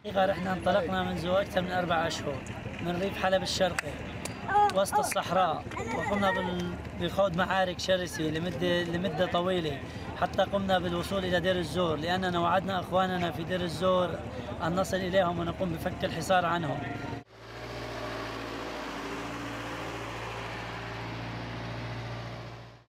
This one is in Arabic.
احنا انطلقنا منذ أكثر من 4 أشهر من ريف حلب الشرقي وسط الصحراء، وقمنا بخوض معارك شرسة لمدة طويلة حتى قمنا بالوصول إلى دير الزور، لأننا وعدنا أخواننا في دير الزور أن نصل إليهم ونقوم بفك الحصار عنهم.